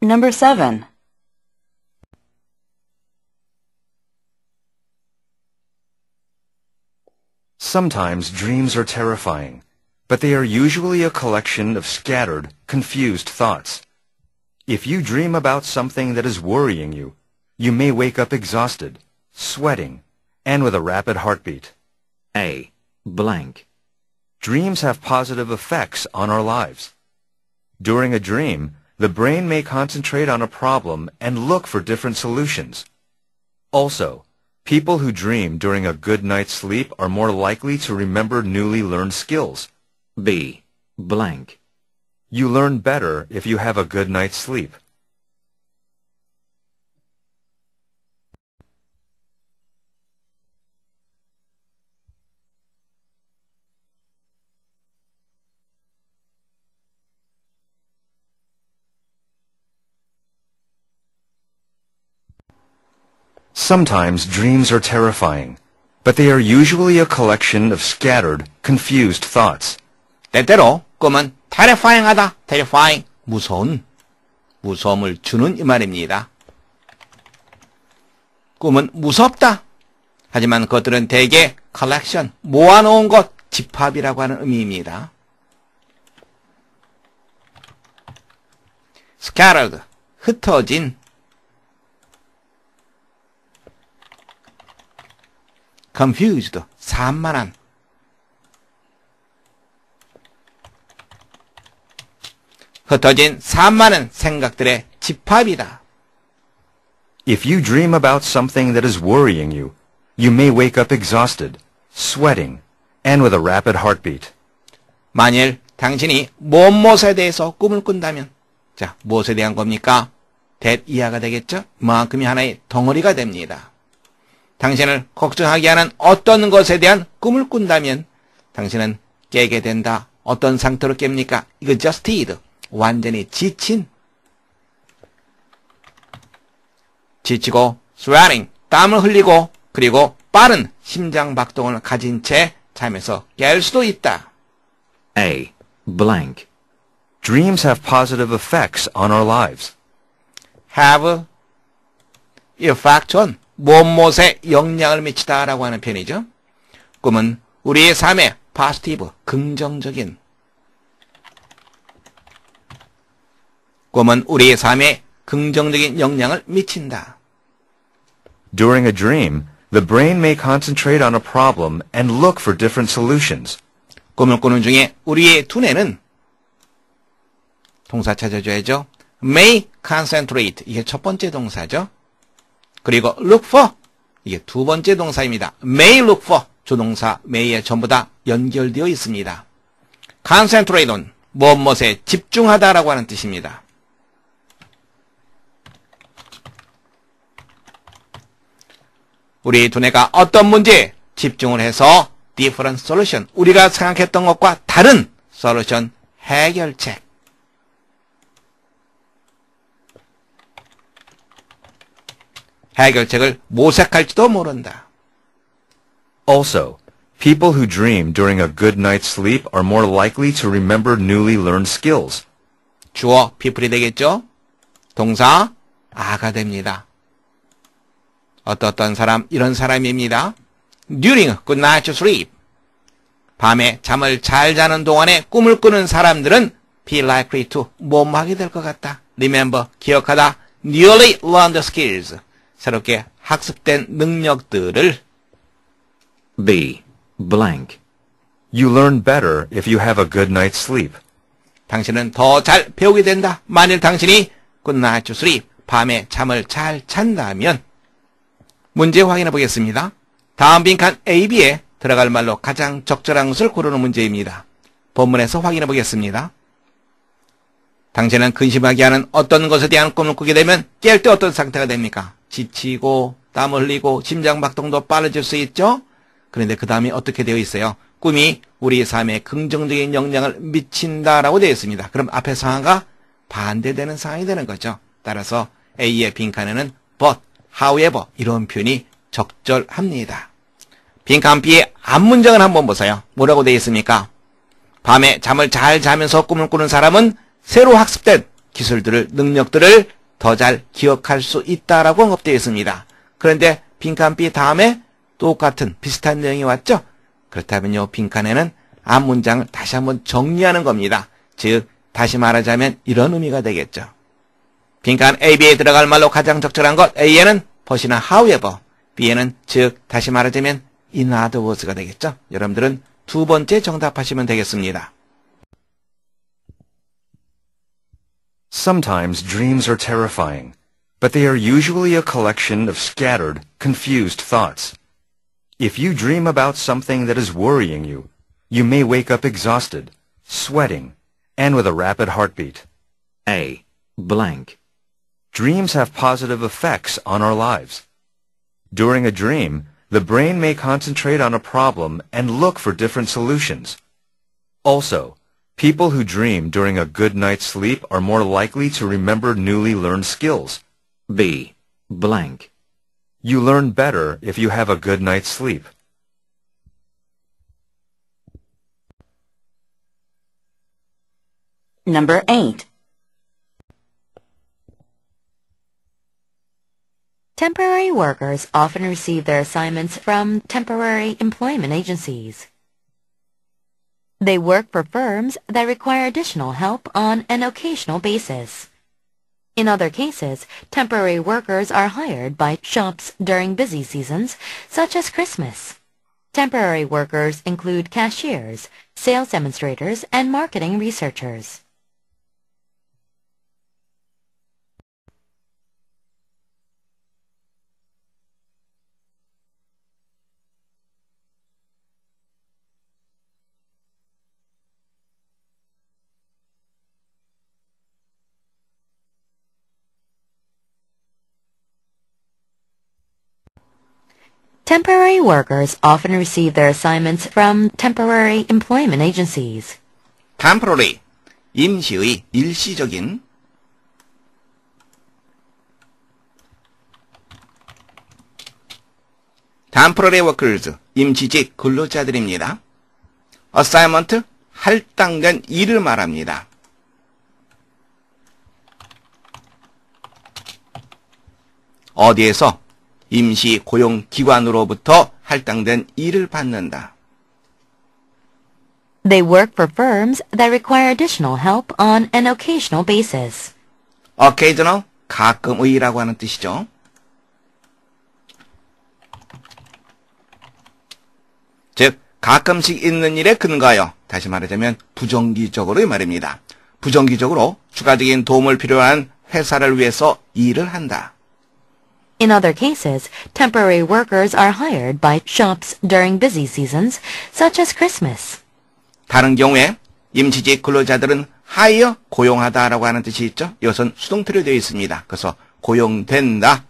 Number 7. Sometimes dreams are terrifying, but they are usually a collection of scattered, confused thoughts. If you dream about something that is worrying you, you may wake up exhausted, sweating, and with a rapid heartbeat. A. Blank. Dreams have positive effects on our lives. During a dream, the brain may concentrate on a problem and look for different solutions. Also, people who dream during a good night's sleep are more likely to remember newly learned skills. B. Blank. You learn better if you have a good night's sleep. Sometimes dreams are terrifying, but they are usually a collection of scattered, confused thoughts. 때때로 꿈은 terrifying하다, terrifying, 무서움을 주는 이 말입니다. 꿈은 무섭다. 하지만 그것들은 대개 collection, 모아놓은 것, 집합이라고 하는 의미입니다. scattered, 흩어진, confused, 산만한, 흩어진 산만한 생각들의 집합이다. If you dream about something that is worrying you, you may wake up exhausted, sweating, and with a rapid heartbeat. 만일 당신이 무엇에 대해서 꿈을 꾼다면, 자, 무엇에 대한 겁니까? that 이하가 되겠죠? 그만큼이 하나의 덩어리가 됩니다. 당신을 걱정하게 하는 어떤 것에 대한 꿈을 꾼다면 당신은 깨게 된다. 어떤 상태로 깹니까? exhausted, 완전히 지치고 sweating, 땀을 흘리고 그리고 빠른 심장박동을 가진 채 잠에서 깰 수도 있다. A. Blank. Dreams have positive effects on our lives. have effect on, 무엇에 영향을 미치다라고 하는 표현이죠. 꿈은 우리의 삶에 positive, 긍정적인, 꿈은 우리의 삶에 긍정적인 영향을 미친다. During a dream, the brain may concentrate on a problem and look for different solutions. 꿈을 꾸는 중에 우리의 두뇌는 동사 찾아줘야죠. may concentrate, 이게 첫 번째 동사죠. 그리고 look for, 이게 두 번째 동사입니다. may look for, 조동사 may에 전부 다 연결되어 있습니다. concentrate on, 무엇에 집중하다라고 하는 뜻입니다. 우리 두뇌가 어떤 문제에 집중을 해서 different solution, 우리가 생각했던 것과 다른 solution, 해결책, 해결책을 모색할지도 모른다. Also, people who dream during a good night's sleep are more likely to remember newly learned skills. 주어 people이 되겠죠? 동사 아가 됩니다. 어떤 사람, 이런 사람입니다. During good night sleep, 밤에 잠을 잘 자는 동안에 꿈을 꾸는 사람들은 be likely to, 뭐하게 될 것 같다. Remember, 기억하다. Newly learned skills, 새롭게 학습된 능력들을. B. Blank. You learn better if you have a good night's sleep. 당신은 더 잘 배우게 된다. 만일 당신이 good night sleep, 밤에 잠을 잘 잔다면. 문제 확인해 보겠습니다. 다음 빈칸 A, B에 들어갈 말로 가장 적절한 것을 고르는 문제입니다. 본문에서 확인해 보겠습니다. 당신은 근심하게 하는 어떤 것에 대한 꿈을 꾸게 되면 깰 때 어떤 상태가 됩니까? 지치고 땀을 흘리고 심장박동도 빠르질 수 있죠? 그런데 그 다음에 어떻게 되어 있어요? 꿈이 우리 삶에 긍정적인 영향을 미친다라고 되어 있습니다. 그럼 앞의 상황과 반대되는 상황이 되는 거죠. 따라서 A의 빈칸에는 but, however 이런 표현이 적절합니다. 빈칸 B의 앞문장을 한번 보세요. 뭐라고 되어 있습니까? 밤에 잠을 잘 자면서 꿈을 꾸는 사람은 새로 학습된 기술들을, 능력들을 더 잘 기억할 수 있다라고 언급되어 있습니다. 그런데 빈칸 B 다음에 똑같은 비슷한 내용이 왔죠? 그렇다면요, 빈칸에는 앞 문장을 다시 한번 정리하는 겁니다. 즉, 다시 말하자면 이런 의미가 되겠죠. 빈칸 A, B에 들어갈 말로 가장 적절한 것, A에는 but이나 however, B에는 즉, 다시 말하자면 in other words가 되겠죠. 여러분들은 두 번째 정답하시면 되겠습니다. Sometimes dreams are terrifying, but they are usually a collection of scattered, confused thoughts. If you dream about something that is worrying you, you may wake up exhausted, sweating, and with a rapid heartbeat. A. Blank. Dreams have positive effects on our lives. During a dream, the brain may concentrate on a problem and look for different solutions. Also, people who dream during a good night's sleep are more likely to remember newly learned skills. B. Blank. You learn better if you have a good night's sleep. Number 8. Temporary workers often receive their assignments from temporary employment agencies. They work for firms that require additional help on an occasional basis. In other cases, temporary workers are hired by shops during busy seasons, such as Christmas. Temporary workers include cashiers, sales demonstrators, and marketing researchers. Temporary workers often receive their assignments from temporary employment agencies. temporary, 임시의, 일시적인. temporary workers, 임시직 근로자들입니다. assignment, 할당된 일을 말합니다. 어디에서? 임시 고용 기관으로부터 할당된 일을 받는다. They work for firms that require additional help on an occasional basis. occasional, 가끔의라고 하는 뜻이죠. 즉, 가끔씩 있는 일에 근거하여, 다시 말하자면 부정기적으로의 말입니다. 부정기적으로 추가적인 도움을 필요한 회사를 위해서 일을 한다. In other cases, temporary workers are hired by shops during busy seasons, such as Christmas. 다른 경우에 임시직 근로자들은 hire, 고용하다라고 하는 뜻이 있죠. 이것은 수동태로 되어 있습니다. 그래서 고용된다.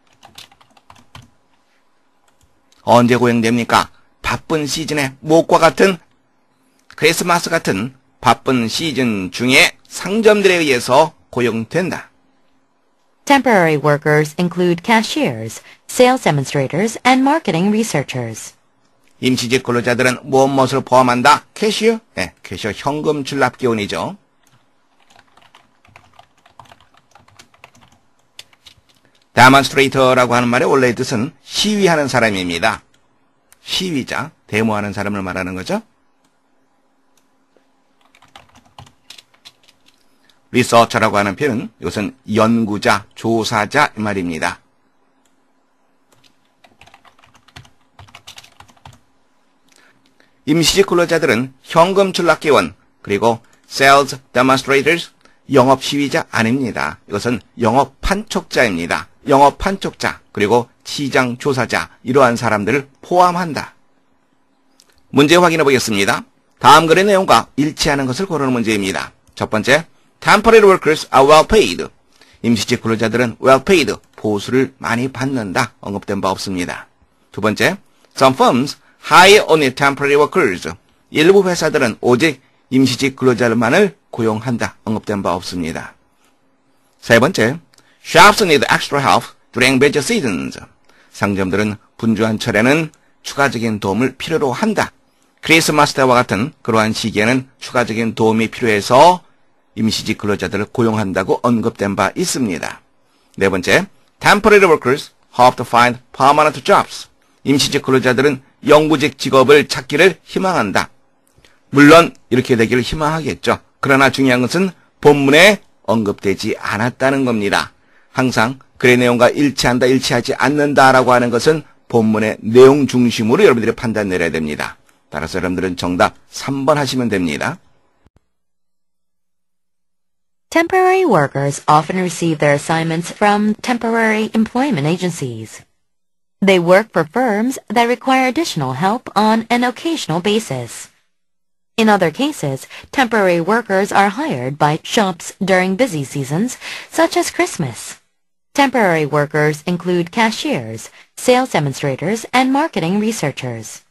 언제 고용됩니까? 바쁜 시즌에 무엇과 같은 크리스마스 같은 바쁜 시즌 중에 상점들에 의해서 고용된다. Temporary workers include cashiers, sales demonstrators, and marketing researchers. 임시직 근로자들은 무엇을 포함한다? 캐시어? 네, 캐시어 현금 출납 기원이죠. demonstrator라고 하는 말의 원래의 뜻은 시위하는 사람입니다. 시위자, 데모하는 사람을 말하는 거죠. researcher라고 하는 표현은 이것은 연구자, 조사자 이 말입니다. 임시직 근로자들은 현금 출납기원 그리고 sales demonstrators 영업 시위자 아닙니다. 이것은 영업 판촉자입니다. 영업 판촉자 그리고 시장 조사자 이러한 사람들을 포함한다. 문제 확인해 보겠습니다. 다음 글의 내용과 일치하는 것을 고르는 문제입니다. 첫 번째, temporary workers are well paid. 임시직 근로자들은 well paid, 보수를 많이 받는다. 언급된 바 없습니다. 두 번째, some firms hire only temporary workers. 일부 회사들은 오직 임시직 근로자만을 고용한다. 언급된 바 없습니다. 세 번째, shops need extra help during busy seasons. 상점들은 분주한 철에는 추가적인 도움을 필요로 한다. 크리스마스 때와 같은 그러한 시기에는 추가적인 도움이 필요해서 임시직 근로자들을 고용한다고 언급된 바 있습니다. 네 번째, temporary workers hope to find permanent jobs. 임시직 근로자들은 영구직 직업을 찾기를 희망한다. 물론 이렇게 되기를 희망하겠죠. 그러나 중요한 것은 본문에 언급되지 않았다는 겁니다. 항상 글의 내용과 일치한다, 일치하지 않는다라고 하는 것은 본문의 내용 중심으로 여러분들이 판단 내려야 됩니다. 따라서 여러분들은 정답 3번 하시면 됩니다. Temporary workers often receive their assignments from temporary employment agencies. They work for firms that require additional help on an occasional basis. In other cases, temporary workers are hired by shops during busy seasons, such as Christmas. Temporary workers include cashiers, sales demonstrators, and marketing researchers.